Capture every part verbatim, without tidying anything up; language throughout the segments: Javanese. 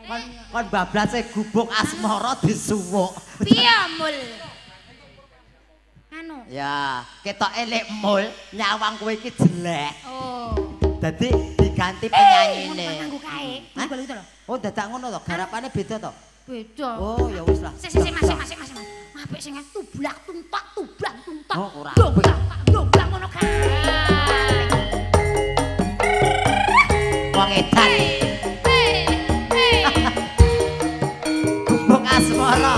Kon kon bablase gubuk asmara disuwuk. Piye mul? Anu. Ya, ketok elek mul, nyawang kowe iki jelek. Oh. Dadi diganti penyanyine. Nganggo kae. Nganggo gitu lho. Oh, dadak ngono to, garapane beda to? Beda. Oh, ya wis lah. Sik sik masih masih masih. Apik sing tublak tuntak tublak tuntak. Oh, ora. Dobrak dobrak ngono kae. Wong edan. Gubuk asmara.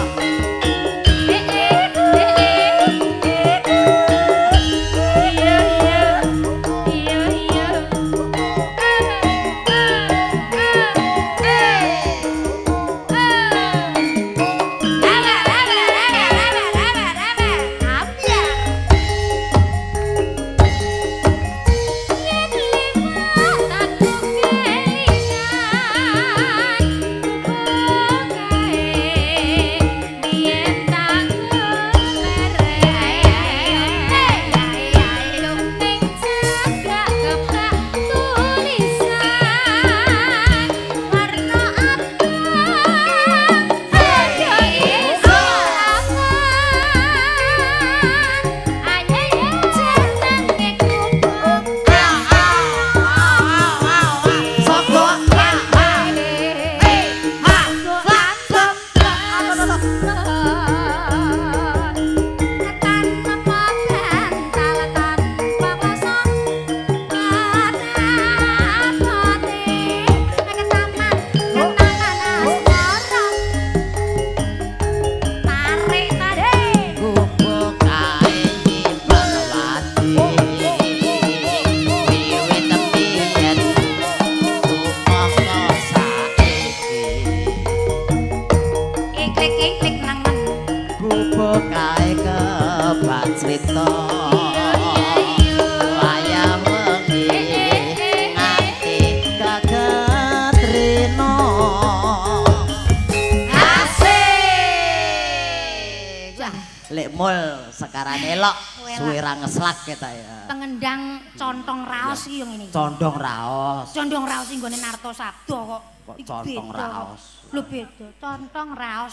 Kita ya. Pengendang contong raos iki yo ngene iki. Condong raos. Condong raos iki nggone Narto Sabdo kok. Kok contong raos. Lho beda, contong raos.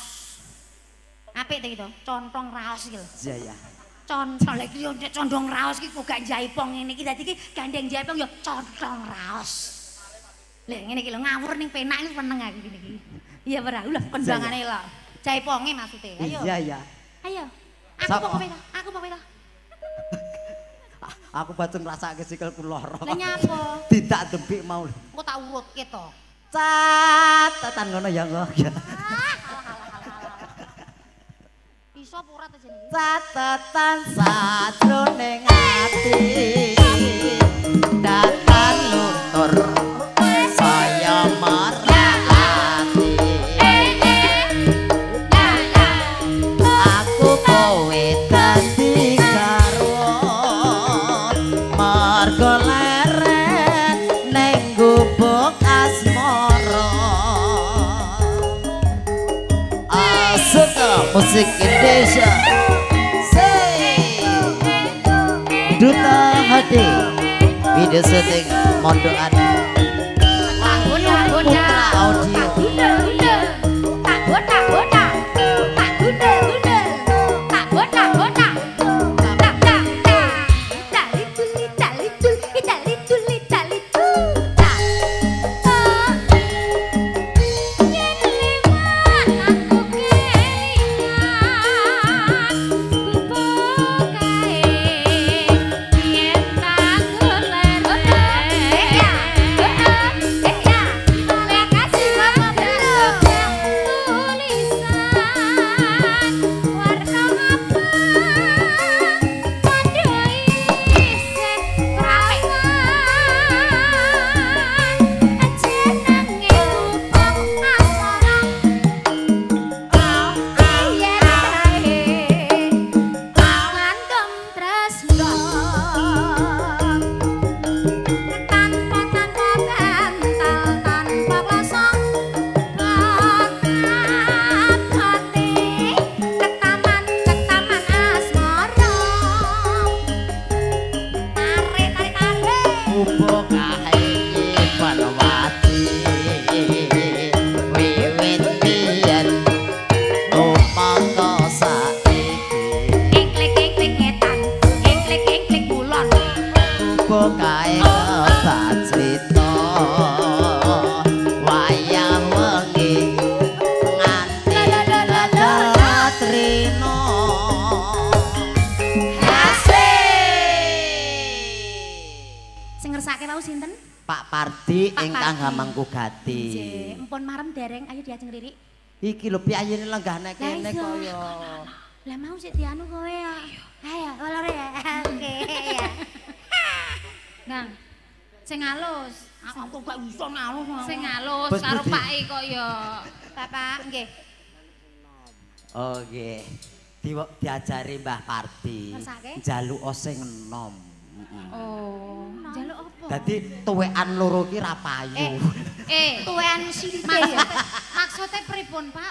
Apik to iki to, contong raos iki lho. Iya ya. Contong lek yo condong raos iki kok gak jaipong ngene iki dadi iki gandeng jaipong yo contong raos. Lek ngene iki lho ngawur ning penak iki seneng aku ngene iki. Iya ora, lho pendangane lho. Jaiponge maksude. Ayo. Iya ya. Ayo. Aku kok kowe to? Aku kok kowe to? Aku batu ngrasake sikilku lara. Lah nyapa? Tidak debik mau. Engko tak urutke to. Catatan ngono ya kok. Bisa pura to jenenge. Catatan sajroning ati. Datan luntur saya marati. Aku kowe dadi margo leren ning gubuk asmara. Asik musik Indonesia. Say Duta Hati video syuting Mondokan Putra Audio. Tak guna guna tak guna guna tak guna guna tak tak tak tuli tali tuli tali tuli tali tuli tak yen liwat aku kelingan gubuk kae yen tak golek eh ya eh ya terima kasih Bapak. Pardi ingkang Hamangku Gati. Nggih, empun marem dereng ayo diajeng Riri. Iki lho piyayene lenggahne kene kaya. Lah mau sik dianu kowe ya. Ayo, olore ya. Oke ya. Nah, sing halus. Aku gak iso ngalus. Sing halus karo pake kok ya. Bapak, nggih. Oh nggih. Di diajari Mbah Pardi. Njaluk sing enom. Oh, njaluk apa? Dadi tuwekan loro ki ra payu. Eh, eh tuwekan sithik. Maksude pripun, Pak?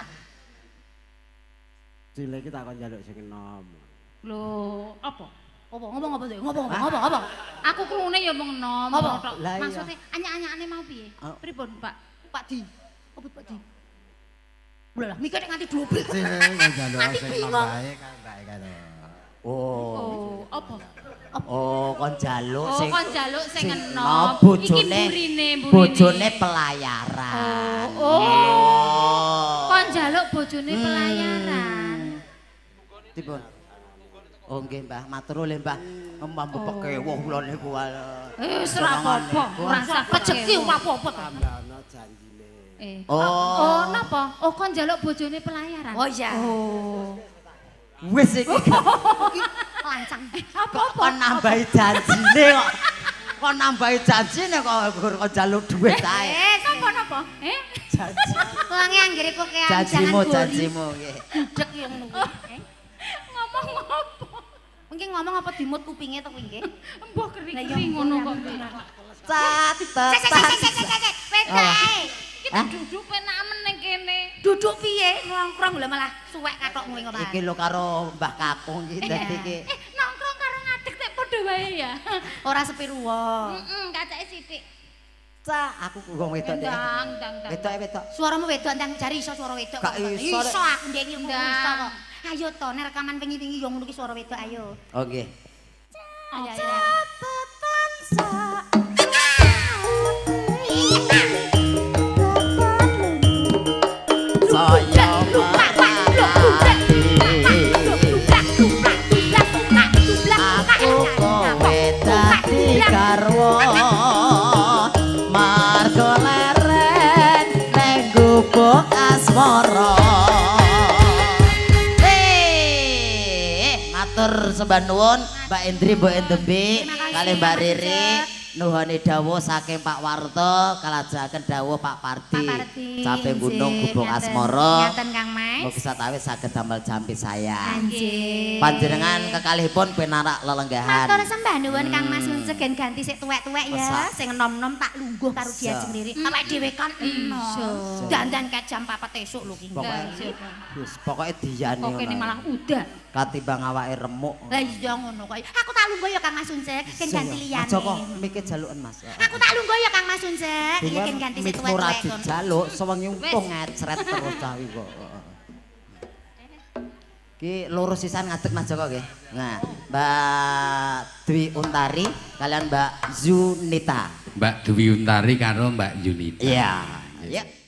Cilik iki takon njaluk sing enom. Lho, apa? Apa ngomong apa sih? Ngomong apa? Ngomong apa? Aku krungu ya mung enom. Maksude anyak-anyakane mau piye? Pripun, Pak? Pak Di. Apa Pak Di? Ulah lah, mikir nganti double. Cilik njaluk sing enom bae kan bae karo. Oh. Oh, apa? Oh, kon njaluk sing Oh, kon njaluk sing enom. Bojone burine, burine. Bojone pelayaran. Oh. Oh. Kon njaluk bojone pelayaran. Dipun. Oh nggih Mbah, matur nuwun Mbah. Mbah pekewuh kula niku. Eh, ora apa-apa. Ora sak rezeki ora apa-apa. Tambahno janjine. Eh. Oh. Oh, napa? Oh, kon njaluk bojone pelayaran. Oh iya. Oh. Wis iki. Lancang. Apa-apa? Kon nambahi janjine kok. Kon nambahi janjine kok kok njaluk dhuwit ae. Eh, sapa napa? Eh? Janji. Wangi anggere kok kean Janjimu, janjimu nggih. Budek yo ngono kuwi. Ngomong apa? Mungkin ngomong apa dimut kupinge to kuwi nggih? Mbah kering-kering ngono kok. Cat tet. Pedae. Kita duduk penak meneng kene. Duduk piye? Nongkrong lho malah suwek kathokmu ngono. Iki lho karo Mbah Kakung iki dadi iki. Eh, nongkrong karo ngadeg tek padha wae ya. Ora sepiruwa. Heeh, kacake sithik. Cak, aku wong wedok deh. Ndang, ndang, ndang. Wedok wedok. Suaramu wedok ndang jari iso suara wedok. Gak iso. Iso aku ndek ilmu iso kok. Ayo to nek rekaman wingi-wingi yo ngono ki suara wedok ayo. Oh nggih. Ayo ayo. Saya aku kowe dadi garwa margo leren ning gubuk asmara. Eh, matur sembah nuwun Mbak Indri, Mbok Endembi, kalih Mbak Riri. Nuhoni dawuh saking Pak Warto kalajaken dawuh Pak Pardi. Caping gunung gubuk asmara. Ngaten Kang Mas. Mugi satawis saged damel jampi saya. Nggih. Panjenengan kekalihipun penarak lelenggahan. Matur sembah nuwun Kang Mas Muncegen ganti sik tuwek-tuwek ya. Sing enom-enom tak lungguh karo Diajeng Riri. Awake dhewe kan enom. Dandan ket jam papat esuk lho ki. Pokoke wis pokoke diyani ngono. Kok kene malah udah. Katimbang awake remuk. Lah iya ngono kok. Aku tak lungguh ya Kang Mas Munceg, ken ganti liyane. Aja kok mikir jaluken Mas. Aku tak lungguh ya Kang Mas Munceg, iya ken ganti sik tuwek-tuwek ora kono. dijaluk sewengi untung ngecret terus cawi kok. Ki loro sisan ngadeg Mas Joko nggih. Nah, Mbak Dwi Untari kalian Mbak Zunita. Mbak Dwi Untari karo Mbak Yunita. Iya. Ya.